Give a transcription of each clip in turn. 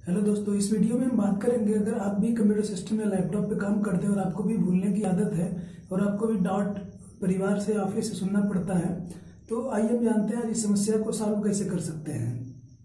Hello दोस्तों, इस video में हम बात करेंगे अगर आप भी कंप्यूटर सिस्टम या लैपटॉप पे काम करते हैं और आपको भी भूलने की आदत है और आपको भी डांट परिवार से ऑफिस से सुनना पड़ता है, तो आइए हम जानते हैं इस समस्या को सॉल्व कैसे कर सकते हैं।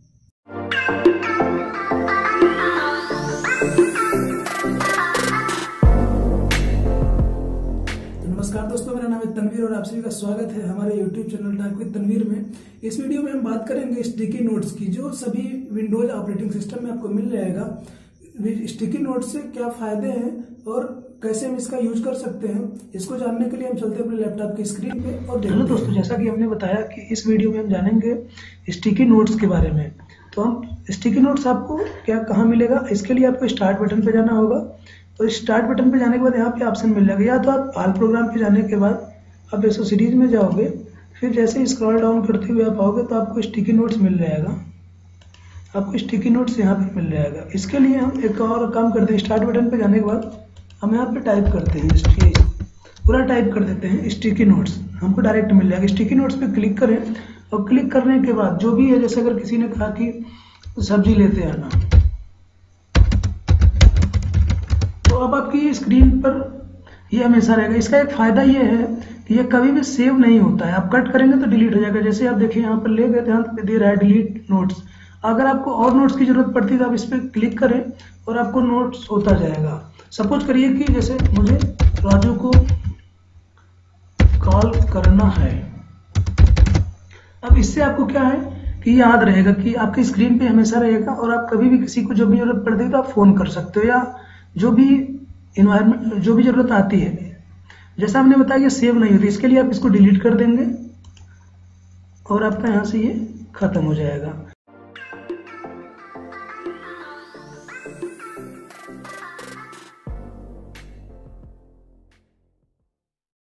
नमस्कार दोस्तों, मेरा नाम है तनवीर और आप सभी का स्वागत है हमारे YouTube channel type with Tanvir में। इस वीडियो में हम बात करेंगे स्टिकी नोट्स की, जो सभी विंडोज ऑपरेटिंग सिस्टम में आपको मिल जाएगा। स्टिकी नोट्स से क्या फायदे हैं और कैसे हम इसका यूज कर सकते हैं, इसको जानने के लिए हम चलते हैं अपने लैपटॉप की स्क्रीन पे और देखो दोस्तों, जैसा कि हमने बताया कि इस वीडियो में हम जानेंगे स्टिकी नोट्स के बारे में। तो हम स्टिकी नोट्स आपको कहाँ मिलेगा, इसके लिए आपको स्टार्ट बटन पे जाना होगा। तो स्टार्ट बटन पे जाने के बाद यहाँ पे ऑप्शन मिल जाएगा, या तो आप ऑल प्रोग्राम पे जाने के बाद आप एसेसरीज में जाओगे, फिर जैसे स्क्रॉल डाउन करते हुए आप आओगे तो आपको स्टिकी नोट्स मिल जाएगा। आपको स्टिकी नोट्स यहाँ पे मिल जाएगा। इसके लिए हम एक और काम करते हैं, स्टार्ट बटन पे जाने के बाद हम यहाँ पे टाइप करते हैं, पूरा टाइप कर देते हैं स्टिकी नोट्स, हमको डायरेक्ट मिल जाएगा। स्टिकी नोट्स पे क्लिक करें और क्लिक करने के बाद जो भी है, जैसे अगर किसी ने कहा कि सब्जी लेते आना, तो अब आपकी स्क्रीन पर ये हमेशा रहेगा। इसका एक फायदा ये है कि ये कभी भी सेव नहीं होता है, आप कट करेंगे तो डिलीट हो जाएगा। जैसे आप देखिए यहाँ पर ले गए, ध्यान पे दे रहा है डिलीट नोट्स। अगर आपको और नोट्स की जरूरत पड़ती है तो आप इस पर क्लिक करें और आपको नोट्स होता जाएगा। सपोज करिए कि जैसे मुझे राजू को कॉल करना है, अब इससे आपको क्या है कि याद रहेगा कि आपकी स्क्रीन पे हमेशा रहेगा और आप कभी भी किसी को जो भी जरूरत पड़ती है तो आप फोन कर सकते हो, या जो भी इन्वायरमेंट जो भी जरूरत आती है। जैसा हमने बताया कि सेव नहीं होती, इसके लिए आप इसको डिलीट कर देंगे और आपका यहाँ से ये खत्म हो जाएगा।